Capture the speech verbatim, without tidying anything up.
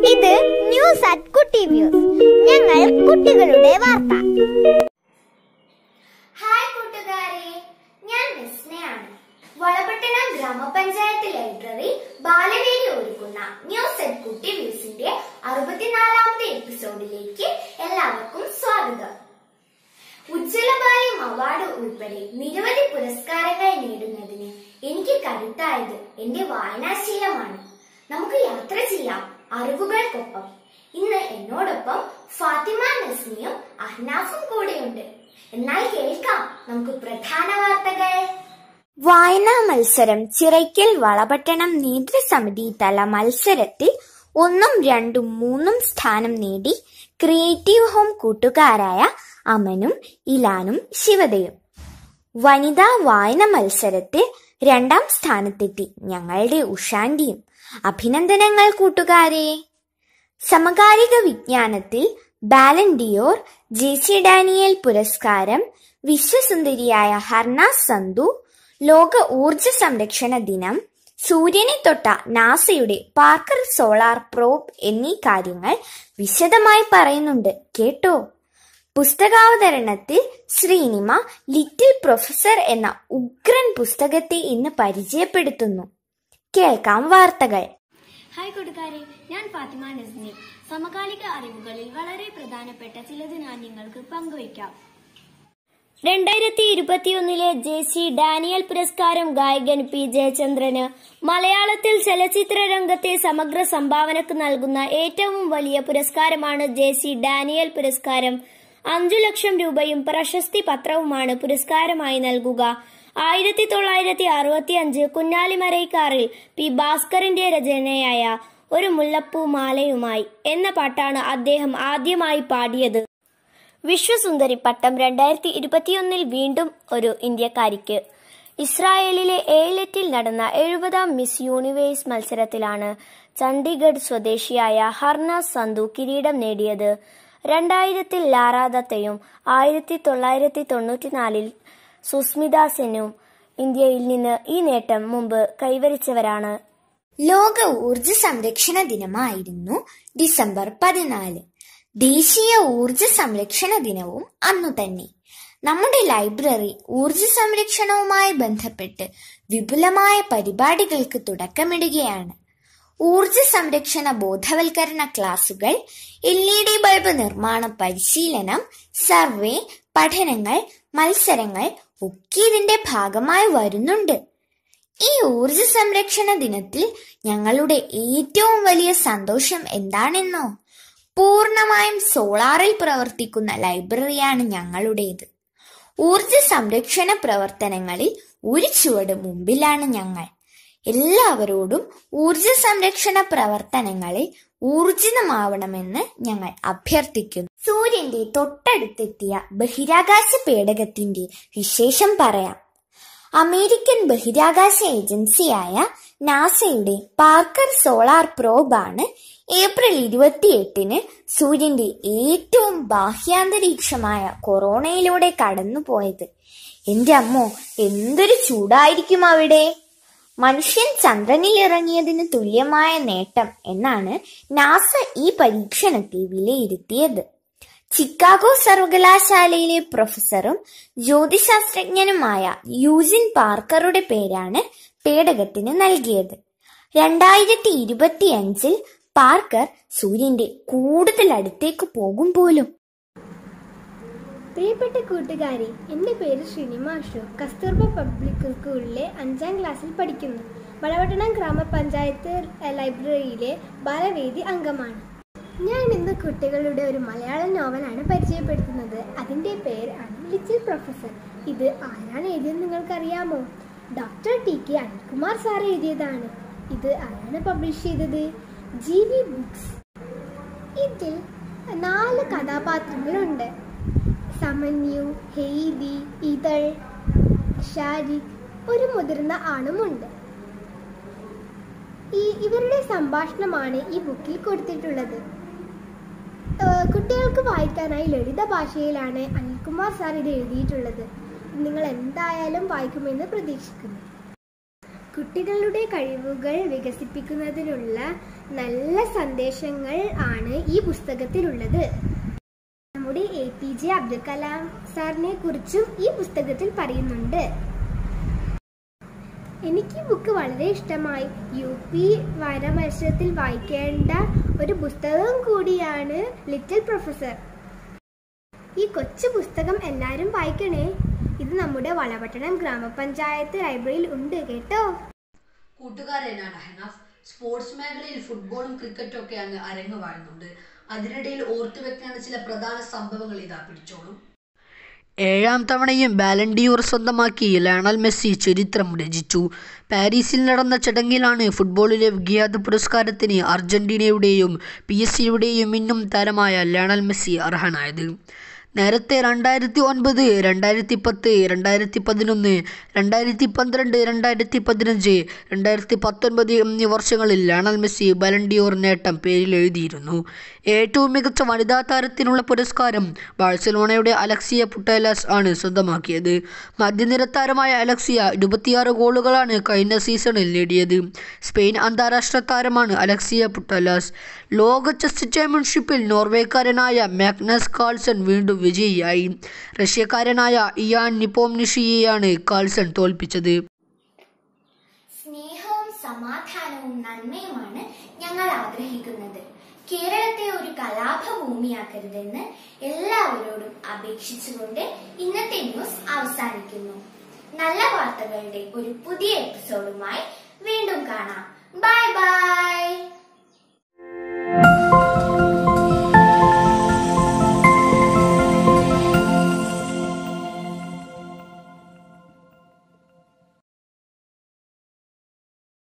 ഇത് news at കുട്ടി views. ഞങ്ങൾ കുട്ടികളുടെ വാർത്ത. ഹായ് കൂട്ടുകാരെ, ഞാൻ മിസ്നയാണ്. വളപട്ടണം ഗ്രാമപഞ്ചായത്ത് ലൈബ്രറി ബാലവേദി ഒരുക്കുന്ന ന്യൂസ് അറ്റ് കുട്ടി വ്യൂസിന്റെ അറുപത്തിനാലാമത്തെ എപ്പിസോഡിലേക്ക് എല്ലാവർക്കും സ്വാഗതം. ഉജ്ജ്വലബാല്യം അവാർഡ് ഉൾപ്പെടെ നിരവധി പുരസ്കാരങ്ങൾ നേടുന്നതിന് എനിക്ക് കരുത്തായത് എന്റെ വായനാശീലമാണ്. നമുക്ക് യാത്ര ചെയ്യാം അറിവുകൾക്കൊപ്പം. ഇന്ന് എന്നോടൊപ്പം ഫാത്തിമ നസ്നിയും അഹ്നാഫും കൂടെയുണ്ട്. എന്നാൽ കേൾക്കാം നമുക്ക് പ്രധാന വാർത്തകൾ. വായനാ മത്സരം ചിറയ്ക്കൽ വളപട്ടണം നേതൃസമിതി തല മത്സരത്തിൽ ഒന്നും രണ്ടും മൂന്നും സ്ഥാനം നേടി ക്രിയേറ്റീവ് ഹോം കൂട്ടുകാരായ അമനും ഇലാനും ശിവതയും. വനിതാ വായന മത്സരത്തിൽ രണ്ടാം സ്ഥാനത്തെത്തി ഞങ്ങളുടെ ഉഷാന്റിയും. അഭിനന്ദനങ്ങൾ കൂട്ടുകാരെ. സമകാലിക വിജ്ഞാനത്തിൽ ബാലൻഡിയോർ, ജെ സി ഡാനിയൽ പുരസ്കാരം, വിശ്വസുന്ദരിയായ ഹർനാസ് സന്ധു, ലോക ഊർജ സംരക്ഷണ ദിനം, സൂര്യനെ തൊട്ട നാസയുടെ പാർക്കർ സോളാർ പ്രോബ് എന്നീ കാര്യങ്ങൾ വിശദമായി പറയുന്നുണ്ട്, കേട്ടോ. പുസ്തകാവതരണത്തിൽ ശ്രീനിമ ലിറ്റിൽ പ്രൊഫസർ എന്ന ഉഗ്രൻ പുസ്തകത്തെ ഇന്ന് പരിചയപ്പെടുത്തുന്നു. കേൾക്കാം വാർത്തകൾ. ഹായ് കൂട്ടുകാരെ, ഞാൻ ഫാത്തിമ നസ്നി. സമകാലിക അറിവുകളിൽ വളരെ പ്രധാനപ്പെട്ട ചിലത് ഞാൻ നിങ്ങൾക്ക് പങ്കുവയ്ക്കാം. രണ്ടായിരത്തി ഇരുപത്തിയൊന്നിലെ ജെ സി ഡാനിയൽ പുരസ്കാരം ഗായകൻ പി ജയചന്ദ്രന്. മലയാളത്തിൽ ചലച്ചിത്ര രംഗത്തെ സമഗ്ര സംഭാവനക്ക് നൽകുന്ന ഏറ്റവും വലിയ പുരസ്കാരമാണ് ജെ സി ഡാനിയൽ പുരസ്കാരം. അഞ്ചു ലക്ഷം രൂപയും പ്രശസ്തി പത്രവുമാണ് പുരസ്കാരമായി നൽകുക. ആയിരത്തി തൊള്ളായിരത്തി അറുപത്തി അഞ്ച് കുഞ്ഞാലിമരൈക്കാറിൽ പി ഭാസ്കറിന്റെ രചനയായ ഒരു മുല്ലപ്പൂ മാലയുമായി എന്ന പാട്ടാണ് അദ്ദേഹം ആദ്യമായി പാടിയത്. വിശ്വസുന്ദരി പട്ടം രണ്ടായിരത്തി ഇരുപത്തിയൊന്നിൽ വീണ്ടും ഒരു ഇന്ത്യക്കാരിക്ക്. ഇസ്രായേലിലെ എയ്ലറ്റിൽ നടന്ന എഴുപതാം മിസ് യൂണിവേഴ്സ് മത്സരത്തിലാണ് ചണ്ഡീഗഡ് സ്വദേശിയായ ഹർനാസ് സന്ധു കിരീടം നേടിയത്. രണ്ടായിരത്തിൽ ലാറാ ദത്തയും ആയിരത്തി തൊള്ളായിരത്തി തൊണ്ണൂറ്റിനാലിൽ സുസ്മിത സെന്നും ഇന്ത്യയിൽ നിന്ന് ഈ നേട്ടം മുമ്പ് കൈവരിച്ചവരാണ്. ലോക ഊർജ സംരക്ഷണ ദിനമായിരുന്നു ഡിസംബർ പതിനാല്. ദേശീയ ഊർജ സംരക്ഷണ ദിനവും അന്നു തന്നെ. നമ്മുടെ ലൈബ്രറി ഊർജ സംരക്ഷണവുമായി ബന്ധപ്പെട്ട് വിപുലമായ പരിപാടികൾക്ക് തുടക്കമിടുകയാണ്. ഊർജ സംരക്ഷണ ബോധവൽക്കരണ ക്ലാസുകൾ, എൽ ഇ ഡി ബൾബ് നിർമ്മാണ പരിശീലനം, സർവേ, പഠനങ്ങൾ, മത്സരങ്ങൾ ഒക്കെ ഇതിന്റെ ഭാഗമായി വരുന്നുണ്ട്. ഈ ഊർജ സംരക്ഷണ ദിനത്തിൽ ഞങ്ങളുടെ ഏറ്റവും വലിയ സന്തോഷം എന്താണെന്നോ? പൂർണ്ണമായും സോളാറിൽ പ്രവർത്തിക്കുന്ന ലൈബ്രറിയാണ് ഞങ്ങളുടേത്. ഊർജ സംരക്ഷണ പ്രവർത്തനങ്ങളിൽ ഒരു ചുവട് മുമ്പിലാണ് ഞങ്ങൾ. എല്ലാവരോടും ഊർജ സംരക്ഷണ പ്രവർത്തനങ്ങളിൽ ഊർജിതമാവണമെന്ന് ഞങ്ങൾ അഭ്യർത്ഥിക്കുന്നു. സൂര്യന്റെ തൊട്ടടുത്തെത്തിയ ബഹിരാകാശ പേടകത്തിന്റെ വിശേഷം പറയാം. അമേരിക്കൻ ബഹിരാകാശ ഏജൻസിയായ നാസയുടെ പാർക്കർ സോളാർ പ്രോബാണ് ഏപ്രിൽ ഇരുപത്തിയെട്ടിന് സൂര്യന്റെ ഏറ്റവും ബാഹ്യാന്തരീക്ഷമായ കൊറോണയിലൂടെ കടന്നുപോയത്. എന്റെ അമ്മോ, എന്തൊരു ചൂടായിരിക്കും അവിടെ! മനുഷ്യൻ ചന്ദ്രനിൽ ഇറങ്ങിയതിന് തുല്യമായ നേട്ടം എന്നാണ് നാസ ഈ പരീക്ഷണത്തെ വിലയിരുത്തിയത്. ചിക്കാഗോ സർവകലാശാലയിലെ പ്രൊഫസറും ജ്യോതിശാസ്ത്രജ്ഞനുമായ യൂജിൻ പാർക്കറുടെ പേരാണ് പേടകത്തിന് നൽകിയത്. രണ്ടായിരത്തി ഇരുപത്തി അഞ്ചിൽ പാർക്കർ സൂര്യന്റെ കൂടുതൽ അടുത്തേക്ക് പോകും പോലും. പ്രിയപ്പെട്ട കൂട്ടുകാരെ, എൻ്റെ പേര് ശ്രീനിമ അശോക്. കസ്തൂർബ പബ്ലിക് സ്കൂളിലെ അഞ്ചാം ക്ലാസ്സിൽ പഠിക്കുന്നു. വളപട്ടണം ഗ്രാമപഞ്ചായത്ത് ലൈബ്രറിയിലെ ബാലവേദി അംഗമാണ്. ഞാൻ ഇന്ന് കുട്ടികളുടെ ഒരു മലയാളം നോവലാണ് പരിചയപ്പെടുത്തുന്നത്. അതിൻ്റെ പേരാണ് ലിറ്റിൽ പ്രൊഫസർ. ഇത് ആരാണ് എഴുതിയെന്ന് നിങ്ങൾക്കറിയാമോ? Doctor T K Anilkumar sir എഴുതിയതാണ്. ഇത് ആരാണ് പബ്ലിഷ് ചെയ്തത്? G V books. ഇതിൽ നാല് കഥാപാത്രങ്ങളുണ്ട്. സമന്യു, ഹെയ്ദി, ഇതൾ, ഷാരിഖ്, ഒരു മുതിർന്ന ആണുമുണ്ട്. ഈ ഇവരുടെ സംഭാഷണമാണ് ഈ ബുക്കിൽ കൊടുത്തിട്ടുള്ളത്. കുട്ടികൾക്ക് വായിക്കാനായി ലളിത ഭാഷയിലാണ് അനിൽകുമാർ സാർ ഇത് എഴുതിയിട്ടുള്ളത്. നിങ്ങൾ എന്തായാലും വായിക്കുമെന്ന് പ്രതീക്ഷിക്കുന്നു. കുട്ടികളുടെ കഴിവുകൾ വികസിപ്പിക്കുന്നതിനുള്ള നല്ല സന്ദേശങ്ങൾ ആണ് ഈ പുസ്തകത്തിലുള്ളത്. നമ്മുടെ A P J Abdul Kalam സാറിനെ കുറിച്ചും ഈ പുസ്തകത്തിൽ പറയുന്നുണ്ട്. എനിക്ക് ഈ ബുക്ക് വളരെ ഇഷ്ടമായി. യു പി വായനാ മത്സരത്തിൽ വായിക്കേണ്ട ഒരു പുസ്തകം കൂടിയാണ് ലിറ്റിൽ പ്രൊഫസർ. ഈ കൊച്ചു പുസ്തകം എല്ലാവരും വായിക്കണേ. ഇത് നമ്മുടെ വളപട്ടണം ഗ്രാമപഞ്ചായത്ത് ലൈബ്രറിയിൽ ഉണ്ട് കേട്ടോ. കൂട്ടുകാരെ, ഞാൻ അഹനാഫ്. സ്പോർട്സ് മേഖലയിൽ ഫുട്ബോളും ക്രിക്കറ്റും ഒക്കെ അങ്ങ് അരങ്ങുവാഴുന്നുണ്ട്. അതിനിടയിൽ ഓർത്തു വെക്കേണ്ട ചില പ്രധാന സംഭവങ്ങൾ ഇതാ, പിടിച്ചോളും. ഏഴാം തവണയും ബാലൻഡിയോർ സ്വന്തമാക്കി ലയണൽ മെസ്സി ചരിത്രം രചിച്ചു. പാരീസിൽ നടന്ന ചടങ്ങിലാണ് ഫുട്ബോളിലെ വിഖ്യാത പുരസ്കാരത്തിന് അർജന്റീനയുടെയും പി എസ് സിയുടെയും മിന്നും താരമായ ലയണൽ മെസ്സി അർഹനായത്. നേരത്തെ രണ്ടായിരത്തി ഒൻപത് രണ്ടായിരത്തി പത്ത് രണ്ടായിരത്തി പതിനൊന്ന് രണ്ടായിരത്തി പന്ത്രണ്ട് രണ്ടായിരത്തി പതിനഞ്ച് രണ്ടായിരത്തി പത്തൊൻപത് എന്നീ വർഷങ്ങളിൽ ലയണൽ മെസ്സി ബാലൻഡിയോർ നേട്ടം പേരിൽ എഴുതിയിരുന്നു. ഏറ്റവും മികച്ച വനിതാ താരത്തിനുള്ള പുരസ്കാരം ബാഴ്സലോണയുടെ അലക്സിയ പുട്ടേലാസ് ആണ് സ്വന്തമാക്കിയത്. മധ്യനിര താരമായ അലക്സിയ ഇരുപത്തിയാറ് ഗോളുകളാണ് കഴിഞ്ഞ സീസണിൽ നേടിയത്. സ്പെയിൻ അന്താരാഷ്ട്ര താരമാണ് അലക്സിയ പുട്ടേലാസ്. ലോക ചെസ് ചാമ്പ്യൻഷിപ്പിൽ നോർവേക്കാരനായ മാഗ്നസ് കാൾസൺ വീണ്ടും വിജയിയായി. റഷ്യക്കാരനായ ഇയാൻ നിപ്പോംനിഷിയെയാണ് കാൾസൺ തോൽപ്പിച്ചത്. സ്നേഹവും സമാധാനവും നന്മയുമാണ് ഞങ്ങൾ ആഗ്രഹിക്കുന്നത്. കേരളത്തെ ഒരു കലാപഭൂമിയാക്കരുതെന്ന് എല്ലാവരോടും അപേക്ഷിച്ചുകൊണ്ട് ഇന്നത്തെ ന്യൂസ് അവസാനിക്കുന്നു. നല്ല വാർത്തകളുടെ ഒരു പുതിയ എപ്പിസോഡുമായി വീണ്ടും കാണാം.